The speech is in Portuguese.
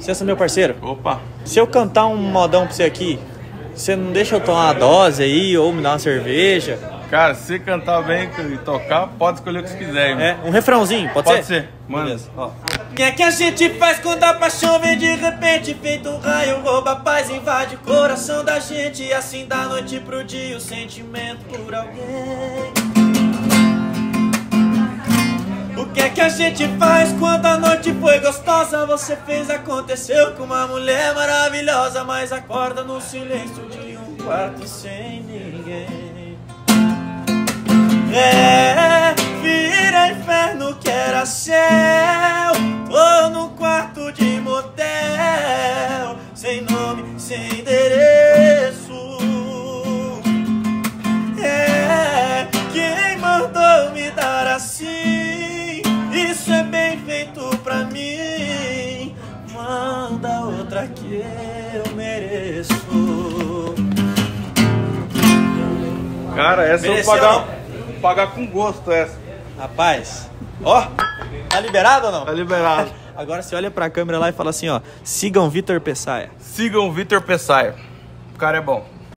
Licença, meu parceiro. Opa. Se eu cantar um modão pra você aqui, você não deixa eu tomar uma dose aí ou me dar uma cerveja? Cara, se você cantar bem e tocar, pode escolher o que você quiser, irmão. É, um refrãozinho, pode ser? Pode ser. Mano. Beleza, ó. O que é que a gente faz quando a paixão vem de repente? Feito um raio, rouba a paz, invade o coração da gente. E assim da noite pro dia o sentimento por alguém. O que é que a gente faz quando a noite foi gostosa? Você fez, aconteceu com uma mulher maravilhosa, mas acorda no silêncio de um quarto sem ninguém. É, vira inferno que era céu. Tô num quarto de motel, sem nome, sem endereço. É, quem mandou me dar assim? Isso é bem feito pra mim. Manda outra que eu mereço. Cara, essa Mereceu, eu vou pagar com gosto essa. Rapaz, ó, tá liberado ou não? Tá liberado. Agora você olha pra câmera lá e fala assim, ó: sigam Vitor Peçaia. Sigam o Vitor Peçaia. O cara é bom.